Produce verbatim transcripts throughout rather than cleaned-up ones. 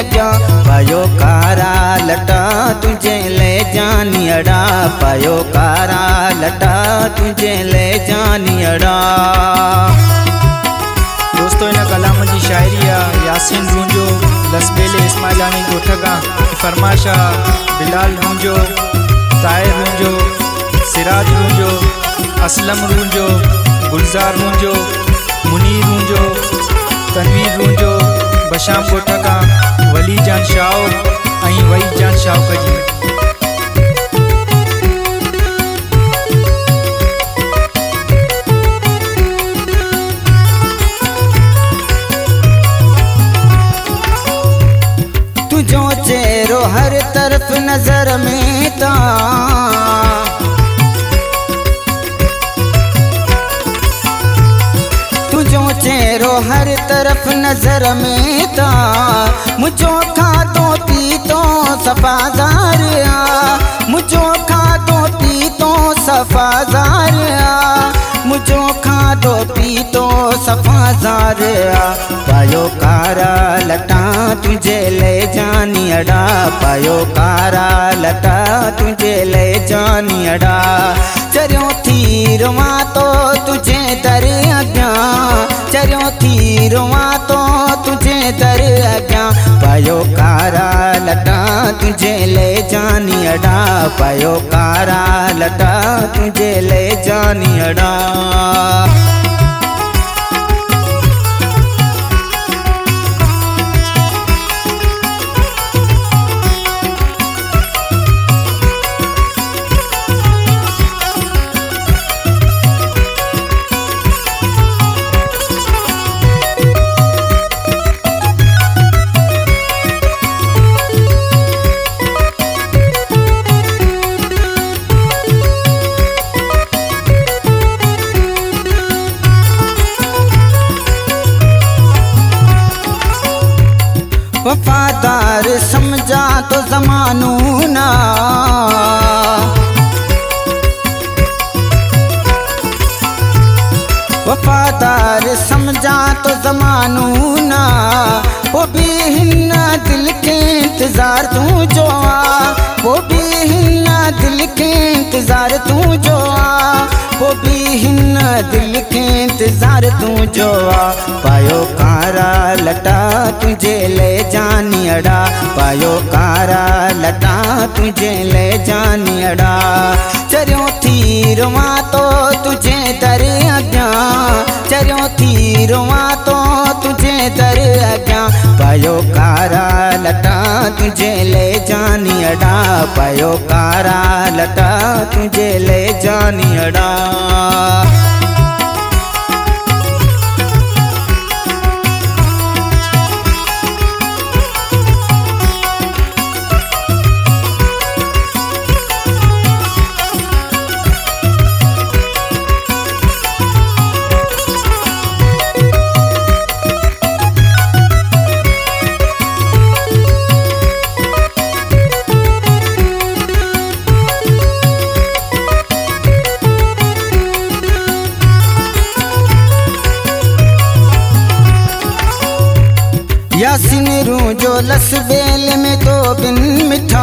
अग्या पायो कारा लटा तुझे ले जानी अड़ा पायो कारा लटा तुझे ले जानी अड़ा। दोस्तों इन कलाम जी शायरी यासीन रूंजो लसबेले इस्माइलानी गोठगा फरमाशा बिलाल रूंजो ताहिर रूंजो सिराज रूंजो असलम रूंजो गुलजार रूंजो मुनीर रूंजो तनवीर रूंजो बशाम गोठगा वली जान शाओ ऐं वही जान शाओ कजी। तुझो चेहरो हर तरफ नजर में ता तुझो चेहरो हर तरफ नजर में ता मुझो खातो पीतो सफाजार आ मुझो खातो पीतो सफाजार आ मुझो खातो पीतो सफाजार आ पायो कारा लटा तुझे ले जानी अड़ा पायो कारा लटा तुझे ले जानी अड़ा। चरियो थी रुआ तो तुझे दर अग्या चरियो थी रुआ तो तुझे दर अग्या पायो कारा लटा तुझे ले जानी अड़ा पायो कारा लटा तुझे ले जानी अड़ा। वफादार समझा तो जमानू ना वफादार समझा तो जमानू ना वो भी हिन्ना दिल के इंतजार तू जो आ वो भी हिन्ना दिल के इंतजार तू जो आ वो भी हिन्ना दिल के इंतजार तू जो आ पायो कारा लटा तुझे ले जानी अड़ा पायो कारा लटा तुझे ले जानी अड़ा। चरियो थी रुआ तो तुझे दर अग्या चरियो थी रुआ तो तुझे दर अग्या पायो कारा लटा तुझे ले जानी अड़ा पायो कारा लटा तुझे ले जानी अड़ा। यासीन रूंजो लसबेल में तो बिन मिठा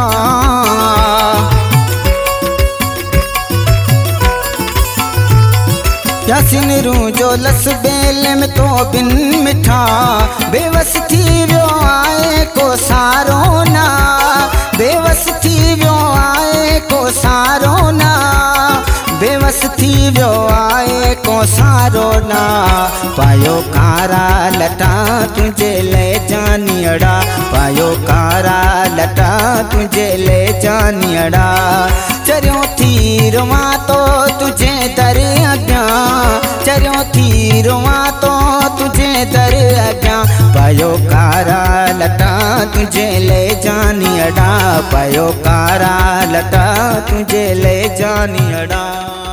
यासीन रूंजो लसबेल में तो बिन मिठा बेवस थी वियो आए को सारो ना बेवस थी वियो आए को सारो ना बेवस थी वियो आए को सारो ना पायो कारा लटा तुझे ले जानी अड़ा पायो कारा लटा तुझे ले जानी अड़ा। चरियो थी रुआ तो तुझे दर अग्या चरियो थी रुआ तो तुझे दर अग्या पायो कारा लटा तुझे ले जानी अड़ा पायो कारा लटा तुझे ले जानी अड़ा।